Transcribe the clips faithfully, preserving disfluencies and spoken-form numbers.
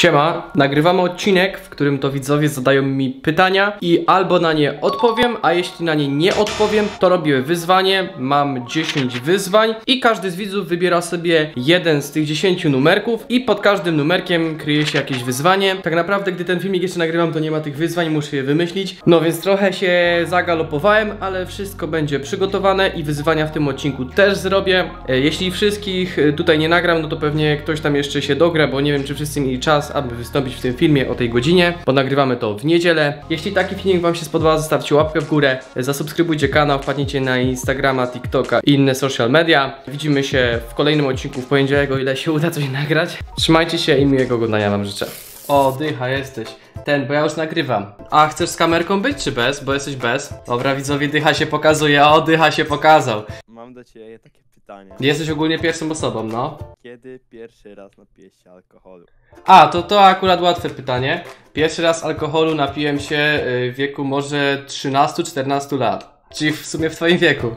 Siema, nagrywamy odcinek, w którym to widzowie zadają mi pytania i albo na nie odpowiem, a jeśli na nie nie odpowiem, to robię wyzwanie. Mam dziesięć wyzwań i każdy z widzów wybiera sobie jeden z tych dziesięciu numerków i pod każdym numerkiem kryje się jakieś wyzwanie. Tak naprawdę, gdy ten filmik jeszcze nagrywam, to nie ma tych wyzwań, muszę je wymyślić. No więc trochę się zagalopowałem, ale wszystko będzie przygotowane i wyzwania w tym odcinku też zrobię. Jeśli wszystkich tutaj nie nagram, no to pewnie ktoś tam jeszcze się dogra, bo nie wiem, czy wszyscy mieli czas, aby wystąpić w tym filmie o tej godzinie, bo nagrywamy to w niedzielę. Jeśli taki filmik wam się spodobał, zostawcie łapkę w górę, zasubskrybujcie kanał, wpadnijcie na Instagrama, TikToka i inne social media. Widzimy się w kolejnym odcinku w poniedziałek, o ile się uda coś nagrać. Trzymajcie się i miłego oglądania wam życzę. O, dycha jesteś. Ten, bo ja już nagrywam. A chcesz z kamerką być czy bez? Bo jesteś bez. Dobra, widzowie, dycha się pokazuje. O, dycha się pokazał. Mam do ciebie takie pytanie. Jesteś ogólnie pierwszą osobą, no. Kiedy pierwszy raz napiłeś się alkoholu? A, to to akurat łatwe pytanie. Pierwszy raz alkoholu napiłem się w wieku może trzynastu czternastu lat. Czyli w sumie w twoim wieku.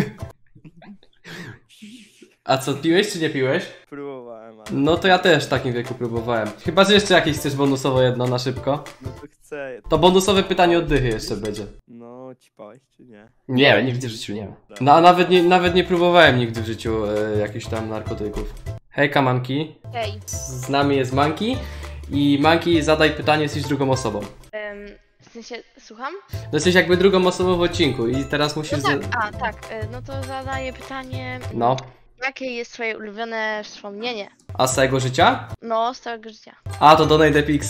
A co, piłeś czy nie piłeś? Próbowałem, ale... No to ja też w takim wieku próbowałem. Chyba, że jeszcze jakieś chcesz bonusowo jedno na szybko. No to chcę. To bonusowe pytanie od dychy jeszcze będzie. No, ćpałeś czy nie? Nie, nigdy w życiu nie. No a nawet nie, nawet nie próbowałem nigdy w życiu e, jakichś tam narkotyków. Hejka, Manki. Hej. Z nami jest Manki. I Manki, zadaj pytanie, jesteś drugą osobą. Um, w sensie, słucham? No jesteś jakby drugą osobą w odcinku i teraz musisz... No tak, a tak, y, no to zadaję pytanie. No. Jakie jest twoje ulubione wspomnienie? A z całego życia? No, z całego życia. A, to Donate Epixa.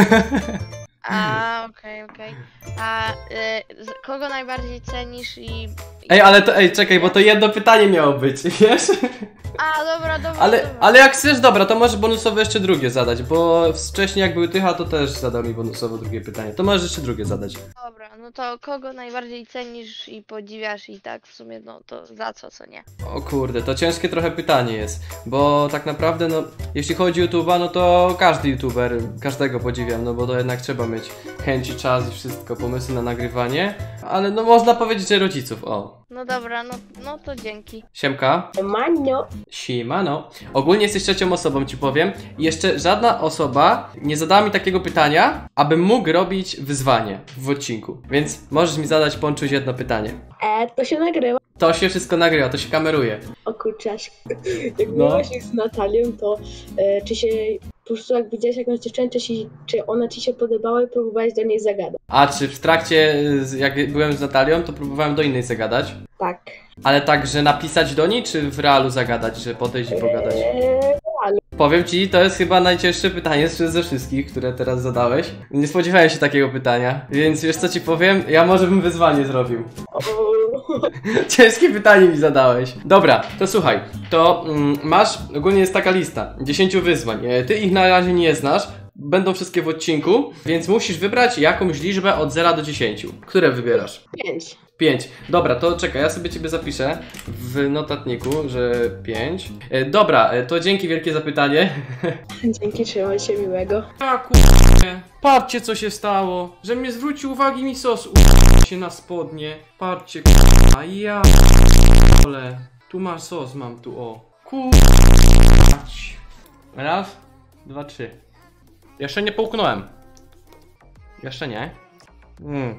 A, okej, okay, okej. Okay. A y, z, kogo najbardziej cenisz i... Ej, ale to, ej, czekaj, bo to jedno pytanie miało być, wiesz? A, dobra, dobra, Ale, dobra. ale jak chcesz, dobra, to możesz bonusowo jeszcze drugie zadać, bo wcześniej jak był Tycha, to też zadał mi bonusowo drugie pytanie. To możesz jeszcze drugie zadać. Dobra, no to kogo najbardziej cenisz i podziwiasz i tak w sumie, no to za co, co nie? O kurde, to ciężkie trochę pytanie jest, bo tak naprawdę, no, jeśli chodzi o YouTube'a, no to każdy YouTuber, każdego podziwiam, no bo to jednak trzeba mieć chęci, czas i wszystko, pomysły na nagrywanie, ale no można powiedzieć, że rodziców, o. No dobra, no, no to dzięki. Siemka. Siemano. Siemano. Ogólnie jesteś trzecią osobą, ci powiem. I jeszcze żadna osoba nie zadała mi takiego pytania, abym mógł robić wyzwanie w odcinku. Więc możesz mi zadać, Ponczuś, jedno pytanie. E, to się nagrywa. To się wszystko nagrywa, to się kameruje. O kurczę, jak No. byłaś z Natalią, to e, czy się po prostu jak widziałeś jakąś dziewczynę, czy, się, czy ona ci się podobała i próbowałeś do niej zagadać? A czy w trakcie, jak byłem z Natalią, to próbowałem do innej zagadać? Tak. Ale tak, że napisać do niej, czy w realu zagadać, że podejść i pogadać? E, Powiem ci, to jest chyba najcięższe pytanie ze wszystkich, które teraz zadałeś. Nie spodziewałem się takiego pytania, więc wiesz co ci powiem? Ja może bym wyzwanie zrobił. o, Ciężkie pytanie mi zadałeś. Dobra, to słuchaj, to mm, masz, ogólnie jest taka lista, dziesięciu wyzwań. E, Ty ich na razie nie znasz, będą wszystkie w odcinku, więc musisz wybrać jakąś liczbę od zera do dziesięciu. Które wybierasz? pięć. pięć. Dobra, to czekaj, ja sobie ciebie zapiszę w notatniku, że pięć. E, dobra, e, to dzięki wielkie za pytanie. Dzięki, trzymaj się miłego. A kurde, patrzcie co się stało, że mnie zwrócił uwagi mi sos u się na spodnie. Patrzcie, a ja ole, tu masz sos, mam tu, o. Kurde. Raz, dwa, trzy. Jeszcze nie połknąłem. Jeszcze nie. Mm.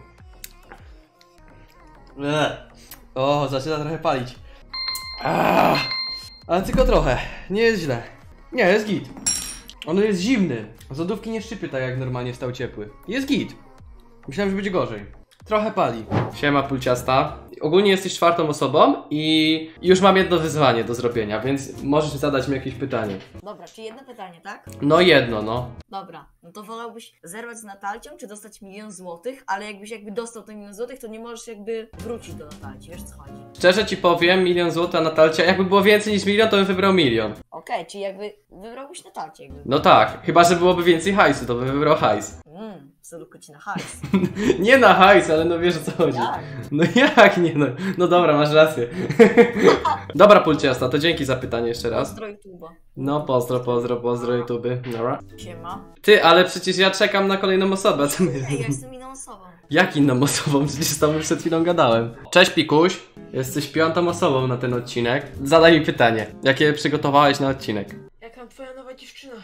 Eee. O, zaczyna trochę palić. Ah, ale tylko trochę, nie jest źle. Nie, jest git. On jest zimny. Z lodówki nie szczypie tak jak normalnie stał ciepły. Jest git. Myślałem, że będzie gorzej. Trochę pali. Siema, pulciasta. Ogólnie jesteś czwartą osobą i już mam jedno wyzwanie do zrobienia, więc możesz zadać mi jakieś pytanie. Dobra, czy jedno pytanie, tak? No jedno, no. Dobra, no to wolałbyś zerwać z Natalcią, czy dostać milion złotych, ale jakbyś jakby dostał ten milion złotych, to nie możesz jakby wrócić do Natalci, wiesz co chodzi? Szczerze ci powiem, milion złotych, a Natalcia, jakby było więcej niż milion, to bym wybrał milion. Okej, okay, czyli jakby wybrałbyś Natalcię jakby. No tak, chyba że byłoby więcej hajsu, to bym wybrał hajs. Mmm, seduko ci na hajs. Nie na hajs, ale no wiesz o co chodzi. Jak? No jak nie no? No dobra, masz rację. Dobra, pulciasta, to dzięki za pytanie jeszcze raz. Pozdro YouTube'a. No pozdro, pozdro, pozdro YouTube. Dobra. Siema. Ty, ale przecież ja czekam na kolejną osobę, co my... Ej, ja jestem inną osobą. Jak inną osobą? Przecież z tobą przed chwilą gadałem. Cześć Pikuś, jesteś piątą osobą na ten odcinek. Zadaj mi pytanie, jakie przygotowałeś na odcinek? Jaka twoja nowa dziewczyna?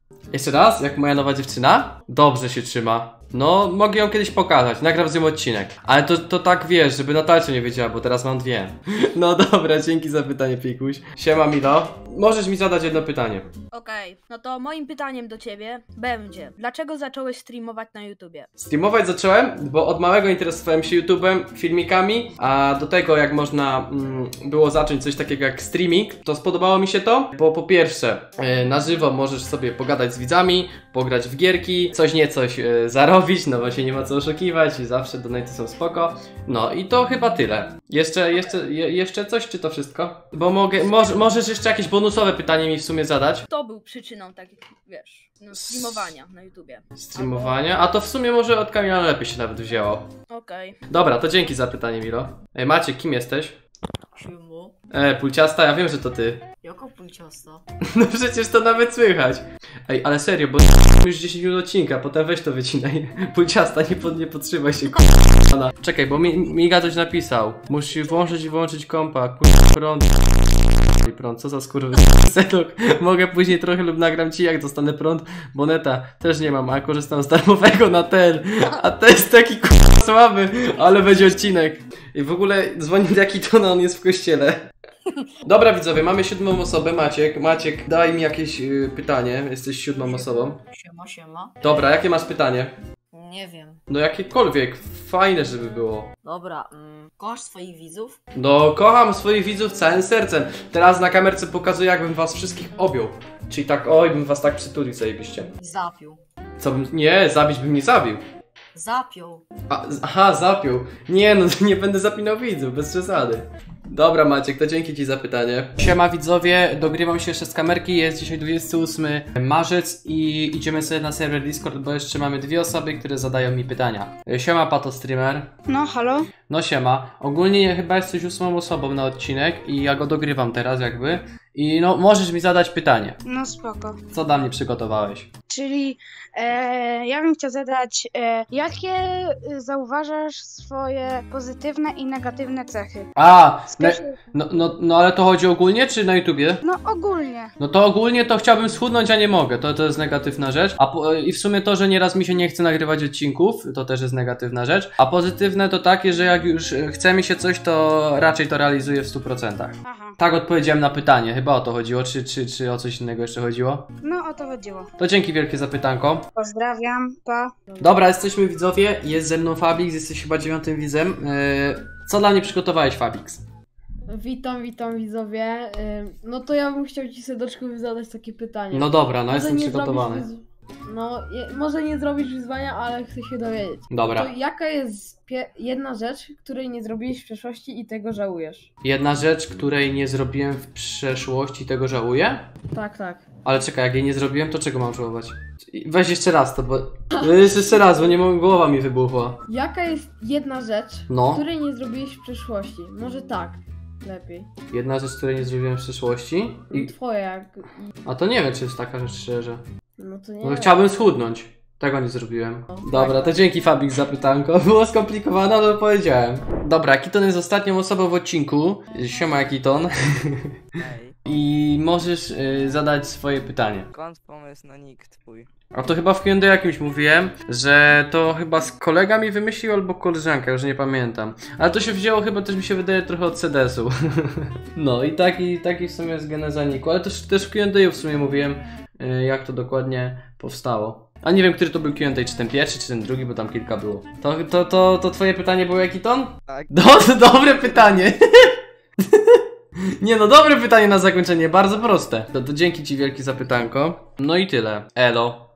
Jeszcze raz, jak moja nowa dziewczyna? Dobrze się trzyma. No, mogę ją kiedyś pokazać, nagram z nią odcinek. Ale to, to tak wiesz, żeby Natalcia nie wiedziała, bo teraz mam dwie. No dobra, dzięki za pytanie, Pikuś. Siema Milo. Możesz mi zadać jedno pytanie. Okej, no to moim pytaniem do ciebie będzie: dlaczego zacząłeś streamować na YouTubie? Streamować zacząłem, bo od małego interesowałem się YouTubem, filmikami, a do tego jak można mm, było zacząć coś takiego jak streaming, to spodobało mi się to, bo po pierwsze e, na żywo możesz sobie pogadać z widzami, pograć w gierki, coś nie coś e, zarobić, no bo się nie ma co oszukiwać i zawsze donaty są spoko. No i to chyba tyle. Jeszcze, jeszcze, je, jeszcze coś, czy to wszystko? Bo mogę, może, możesz jeszcze jakieś bonusowe pytanie mi w sumie zadać? Kto był przyczyną takich, wiesz, no, streamowania na YouTubie? Streamowania? A to w sumie może od Kamila lepiej się nawet wzięło. Okej. Dobra, to dzięki za pytanie, Milo. Ej, Maciek, kim jesteś? Siemu. E, Pulciasta, ja wiem, że to ty. Jako pulciasto. No przecież to nawet słychać. Ej, ale serio, bo już dziesięć minut odcinka, potem weź to wycinaj. Pulciasta, nie, pod, nie podtrzymaj się, k***a. Czekaj, bo mi, Miga coś napisał. Musi włączyć i wyłączyć kompa, k***a, prąd. I prąd, co za skurwy. Sedok, mogę później trochę lub nagram ci, jak dostanę prąd. Boneta też nie mam, a korzystam z darmowego na ten. A to jest taki k***a słaby, ale będzie odcinek. I w ogóle dzwoni jaki to on jest w kościele. Dobra widzowie, mamy siódmą osobę, Maciek. Maciek, daj mi jakieś y, pytanie, jesteś siódmą osobą. Siema, siema. Dobra, jakie masz pytanie? Nie wiem. No jakiekolwiek, fajne żeby było. Dobra, mm, kochasz swoich widzów? No kocham swoich widzów całym sercem. Teraz na kamerce pokazuję, jakbym was wszystkich objął. Czyli tak, oj, bym was tak przytulił zajebiście. Zapił. Co bym, nie, zabić bym nie zabił. Zapiął. A, z- aha, zapiął. Nie no, nie będę zapinał widzów, bez przesady. Dobra Maciek, to dzięki ci za pytanie. Siema widzowie, dogrywam się jeszcze z kamerki, jest dzisiaj dwudziesty ósmy marzec i idziemy sobie na serwer Discord, bo jeszcze mamy dwie osoby, które zadają mi pytania. Siema Pato Streamer. No, halo? No siema. Ogólnie chyba jesteś ósmą osobą na odcinek i ja go dogrywam teraz jakby. I no, możesz mi zadać pytanie. No spoko. Co dla mnie przygotowałeś? Czyli e, ja bym chciał zadać, e, jakie e, zauważasz swoje pozytywne i negatywne cechy? A, ne, Spieszy- no, no, no ale to chodzi ogólnie czy na YouTubie? No ogólnie. No to ogólnie to chciałbym schudnąć, a nie mogę. To, to jest negatywna rzecz. A po, i w sumie to, że nieraz mi się nie chce nagrywać odcinków, to też jest negatywna rzecz. A pozytywne to takie, że jak już chce mi się coś, to raczej to realizuję w stu procentach. Aha. Tak odpowiedziałem na pytanie. Chyba o to chodziło, czy, czy, czy o coś innego jeszcze chodziło? No o to chodziło. To dzięki wielkie za pytanko. Pozdrawiam, pa. Dobra, jesteśmy widzowie, jest ze mną Fabix, jesteś chyba dziewiątym widzem. Yy, co dla mnie przygotowałeś, Fabix? Witam, witam widzowie. Ym, No to ja bym chciał ci serdecznie zadać takie pytanie. No dobra, no Może jestem nie przygotowany. zrobisz wyz- No, je, może nie zrobisz wyzwania, ale chcę się dowiedzieć. Dobra, To jaka jest pie- jedna rzecz, której nie zrobiłeś w przeszłości i tego żałujesz? jedna rzecz, której nie zrobiłem w przeszłości, tego żałuję? Tak, tak. Ale czekaj, jak jej nie zrobiłem, to czego mam żałować? Weź jeszcze raz to, bo... Weź jeszcze raz, bo nie mogę, głowa mi wybuchła. Jaka jest jedna rzecz, No. której nie zrobiłeś w przeszłości? Może tak, lepiej. Jedna rzecz, której nie zrobiłem w przeszłości? I... Twoja, jak... A to nie wiem, czy jest taka rzecz szczerze. No to nie No wiem. chciałbym schudnąć. Tego nie zrobiłem. No, Dobra, tak. to dzięki Fabix za pytanko. Było skomplikowane, ale powiedziałem. Dobra, Kiton jest ostatnią osobą w odcinku. Siema Kiton. Ej, I możesz y, zadać swoje pytanie. skąd pomysł na nick twój? A to chyba w Q and A jakimś mówiłem, że to chyba z kolega mi wymyślił albo koleżanka, już nie pamiętam. Ale to się wzięło chyba też mi się wydaje trochę od sedesu. No i taki, taki w sumie jest geneza niku, ale też, też w Q and A w sumie mówiłem, y, jak to dokładnie powstało. A nie wiem, który to był Q and A, czy ten pierwszy, czy ten drugi, bo tam kilka było. To, to, to, to twoje pytanie było jaki ton? Tak. Do, dobre pytanie. Nie no, dobre pytanie na zakończenie, bardzo proste. To, to dzięki ci wielki za pytanko. No i tyle. Elo.